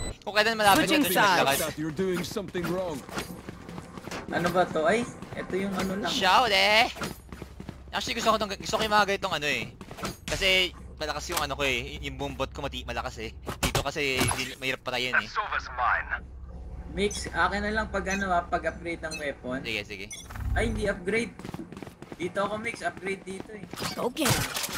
Kung kailan malapit Switching doon siya maglakad. sides. You're doing something wrong. Ano ba to? Ay, ito yung ano lang. Shout eh! Actually gusto ko yung mga ganitong ano eh. Kasi malakas yung ano ko eh. Yung boombot ko malakas eh. Dito kasi mahirap patayin eh. Mix, akin na lang pag ano pag-upgrade ng weapon. Sige, sige. Ay, hindi upgrade. Dito ako Mix, upgrade dito eh. Okay.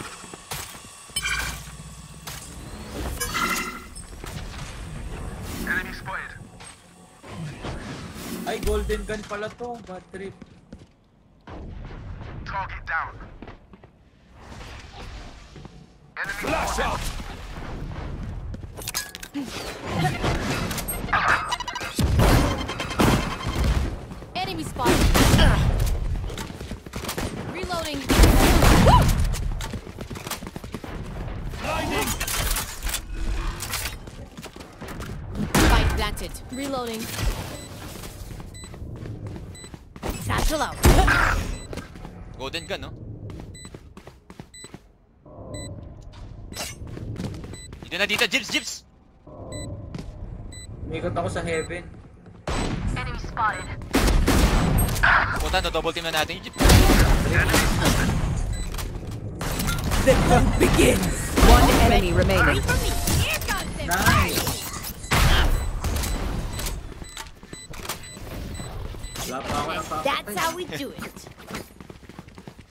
Ay, golden gun pala to. Bad trip. Target down. Flash out! Enemy spotted. Reloading. Blinding! Spike planted. Reloading. Satchel out. Golden gun, no? Dito na dito, Jibs, Jibs! Umikot ako sa heaven. Enemy spotted. Puta, no-double team na natin yung Jibs. The hunt begins. One enemy remaining. Nice! Wala pa ako ng That's how we do it.